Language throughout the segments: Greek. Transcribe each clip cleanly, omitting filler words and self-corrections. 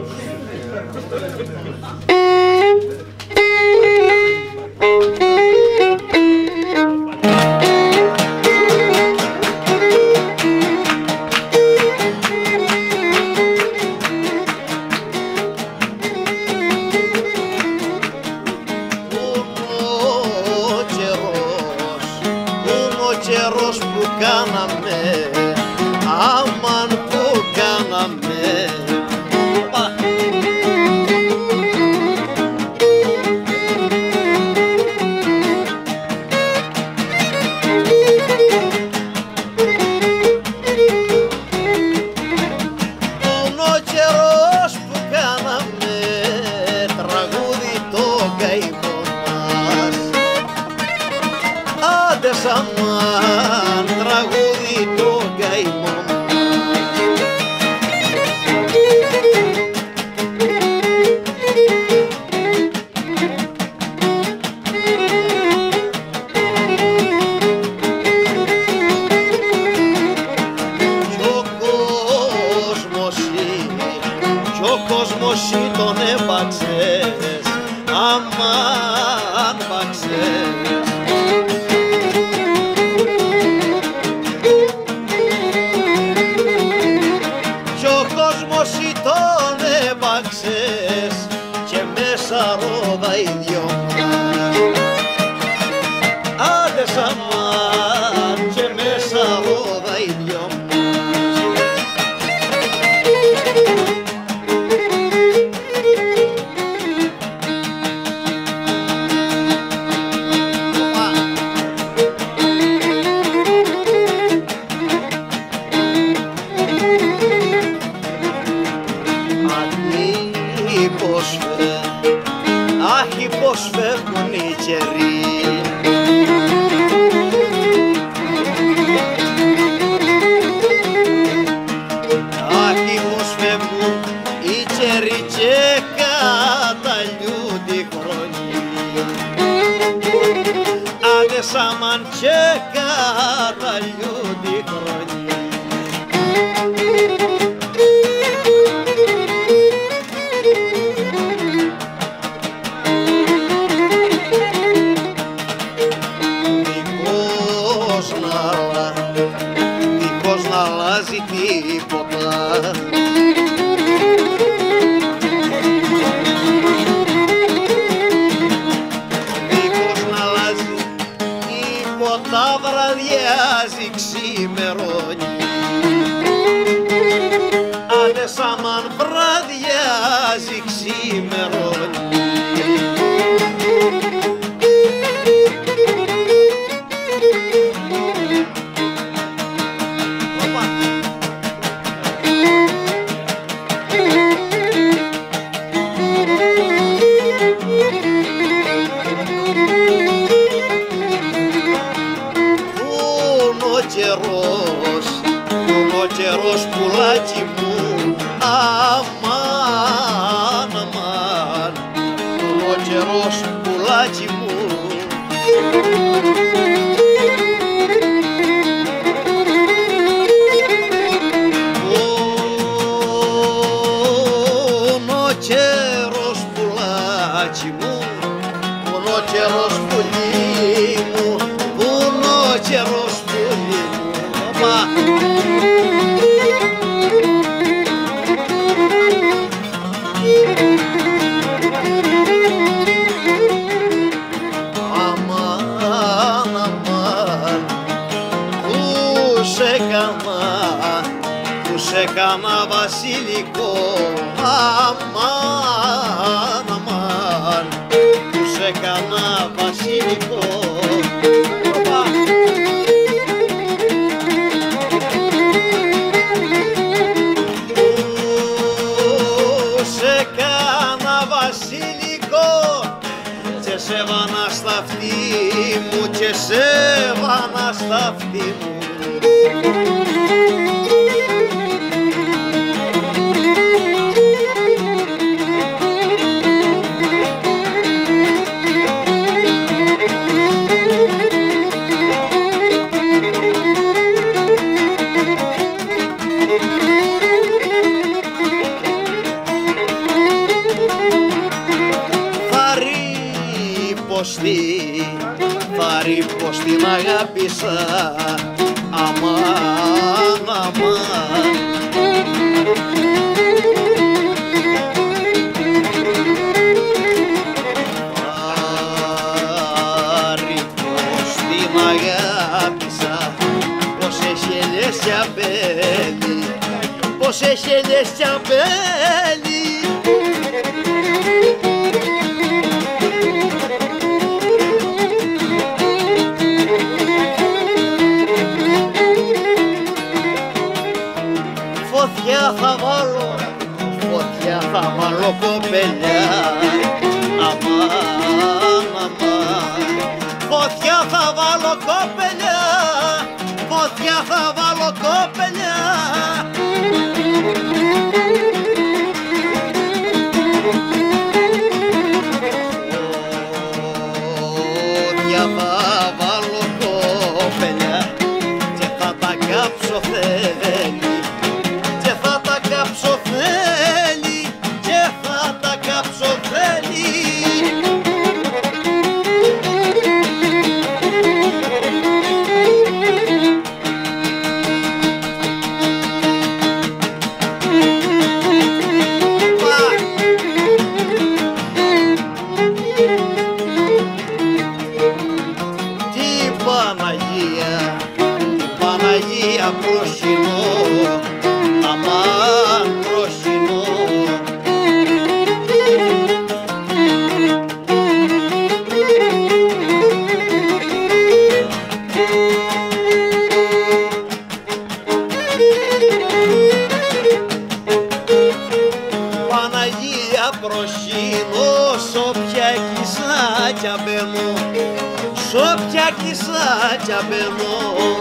καιρός που κάναμε, αμάν που κάναμε. Ο καιρός που κάναμε, τραγούδι το καημό μας. Άντε σαμάν, τραγούδι το καημό μας. Κι ο κόσμος τον έπαξες, αμάν παξες. Κι ο κόσμος τον έπαξες και μέσα ρόδα οι δυο μας. Άντε σαμάν και μέσα ρόδα οι δυο μας. Αχ, πως φεύγουν οι καιροί. Αχ, πως φεύγουν οι καιροί και καταλιούνται οι χρόνοι. Άντε σαμάν και καταλιούνται οι χρόνοι. Δίχως να αλλάζει τίποτα. Δίχως να αλλάζει τίποτα, βραδιάζει, ξημερώνει. Άντε σαμάν, βραδιάζει, ξημερώνει. Ο καιρός πουλάκι μου, αμάν, αμάν. Ο καιρός πουλάκι μου. Ο καιρός πουλάκι μου, ο καιρός πουλί μου, ο καιρός πουλί μου. Αμάν, αμάν, που σε κάνα βασιλικό. Αμάν, αμάν, που σε κάνα βασιλικό. Σε κάνα βασιλικό και σε βάνα στα αυτή μου, και σε βάνα στα αυτή μου. γνωστή, θα ρει πως την αγάπησα, αμάν, αμάν. Θα ρει πως την αγάπησα, πως έχει ελιές κι αμπέλι, πως έχει ελιές κι αμπέλι. Φωτιά θα βάλω, φωτιά θα βάλω κοπελιά, αμάν, αμάν. Φωτιά θα βάλω κοπελιά, φωτιά θα βάλω κοπελιά. Φωτιά θα βάλω κοπελιά και θα τα κάψω θέλει, και θα τα κάψω θέλει, και θα τα κάψω θέλει. Παναγία προσκυνώ, αμάν προσκυνώ. Παναγία προσκυνώ, σ' όποια κισάκια μπαίνω, σ' όποια κισάκια μπαίνω.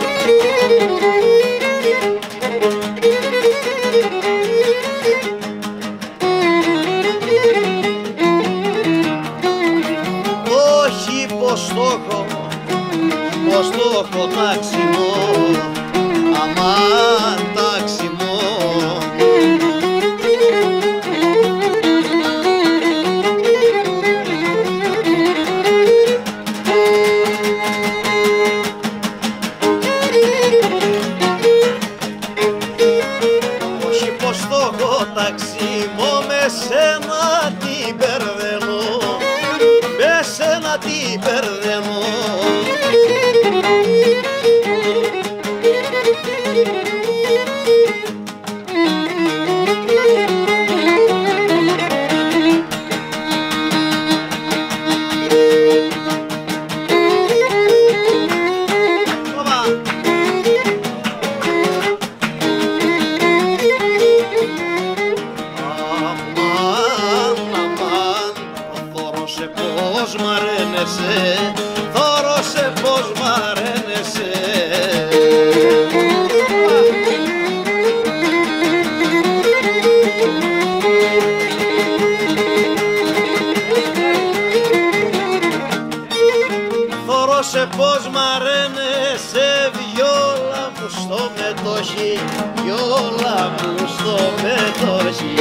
Όχι πως το έχω τάξιμο, αμάν τάξιμο. Όχι πως το έχω τάξιμο, με σένα την μπερδεύω, με σένα την μπερδεύω. Πως μ' αρένεσαι, θωρώσαι πως μ' αρένεσαι. Θωρώσαι πως μ' αρένεσαι, βιόλα μου στο μετοχή, βιόλα μου στο μετοχή.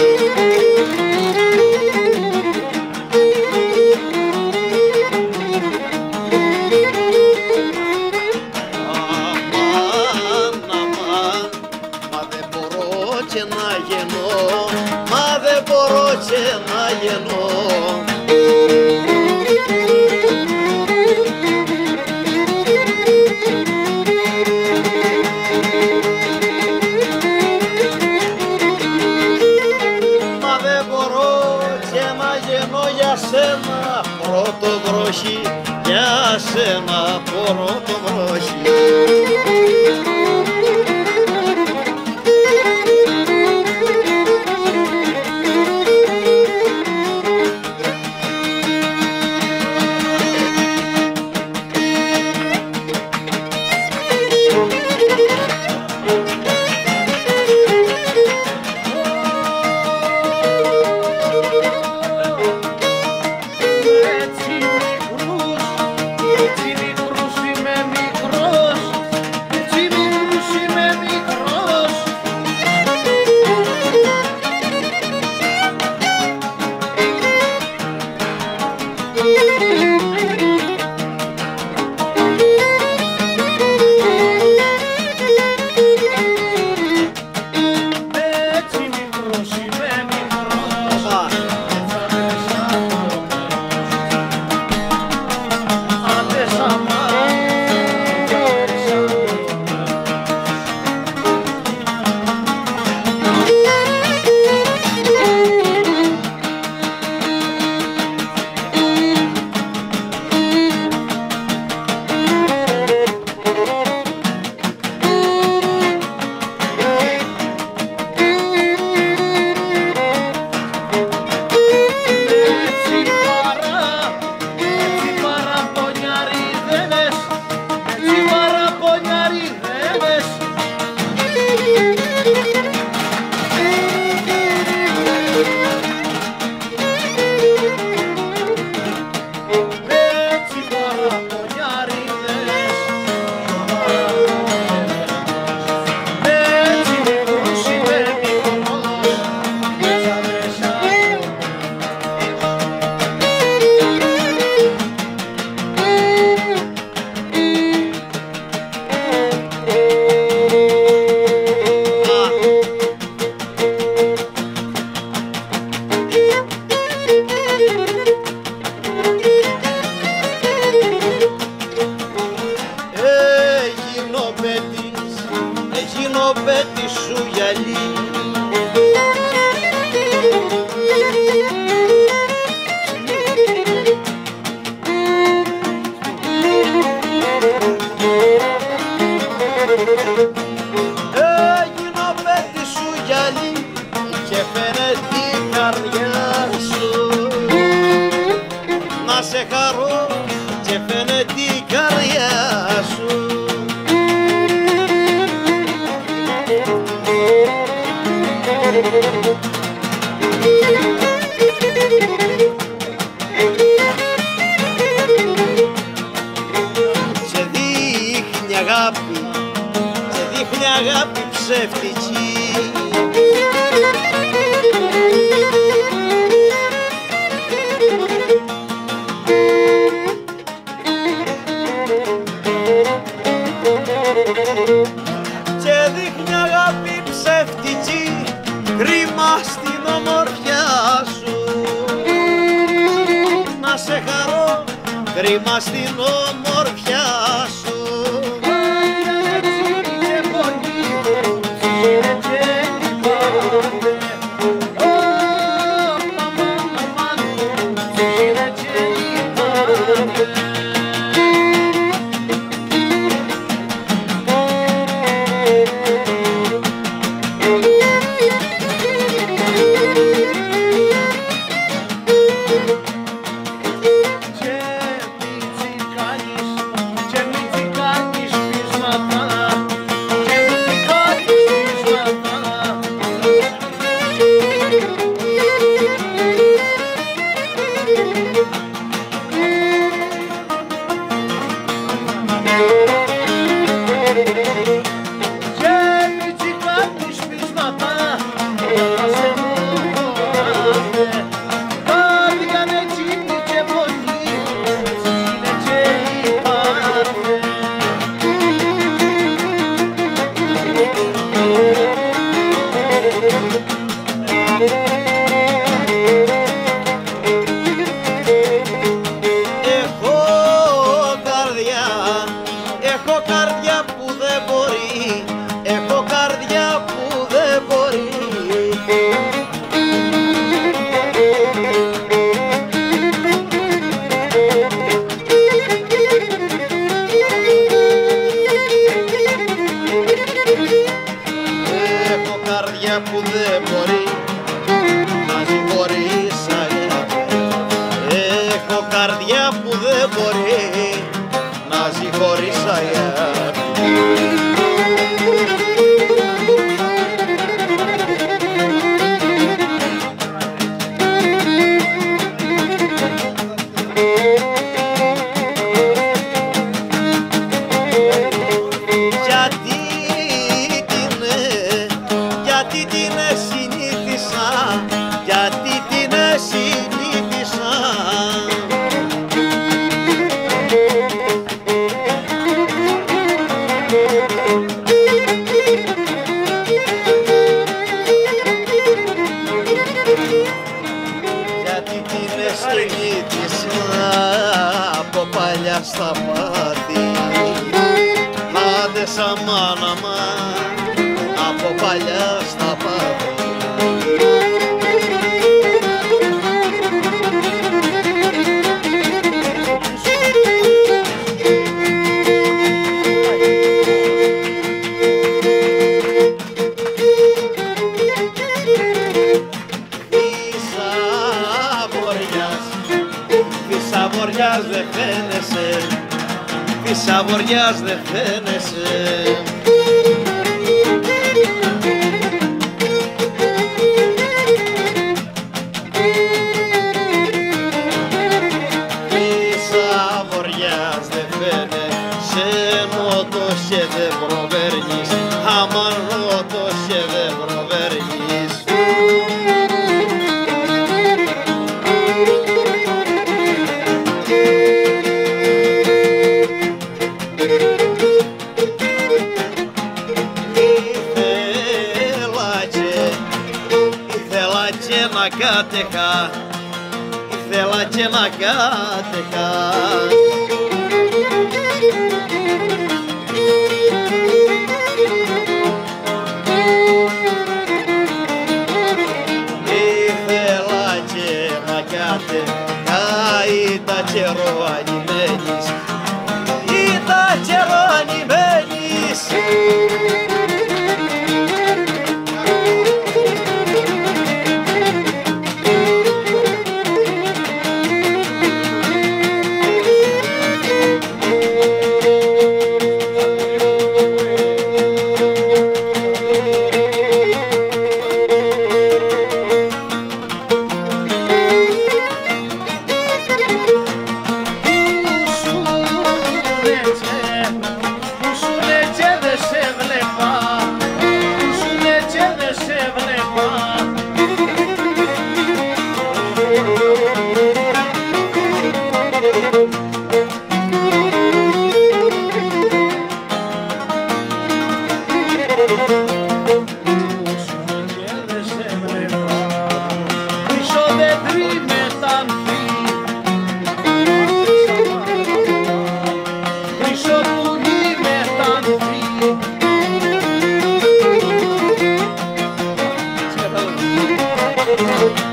Και να γεννώ, μα δεν μπορώ και να γεννώ. Μα δεν μπορώ και να γεννώ για σένα πρώτο βροχή, για σένα πρώτο βροχή. Σε δείχνει αγάπη ψεύτικη. Και δείχνει αγάπη ψεύτικη, κρίμα στην ομορφιά σου. Να σε χαρώ, κρίμα στην ομορφιά σου. Έχω καρδιά που δεν μπορεί, έχω καρδιά που δεν μπορεί. Έχω καρδιά που δεν μπορεί να συγχωρείς αγάπη. Έχω καρδιά που δεν μπορεί να συγχωρείς αγάπη. Γιατί την συνήθισα, γιατί την συνήθισα. Γιατί την συνήθισα από παλιά στα πάθη. Άντε σαν μάνα από παλιά στα πάθη. Θησαυριάς δε φαίνεσαι, θησαυριάς δε φαίνεσαι. Θησαυριάς δε φαίνεσαι, νότος και δε προβέρνεις, άμα νότος και δε προβέρνεις. Να κάτεχα, ήθελα και να κάτεχα. Ήθελα και να κάτεχα, ήταν καιρό ανημένης, ήταν καιρό ανημένης. Thank you.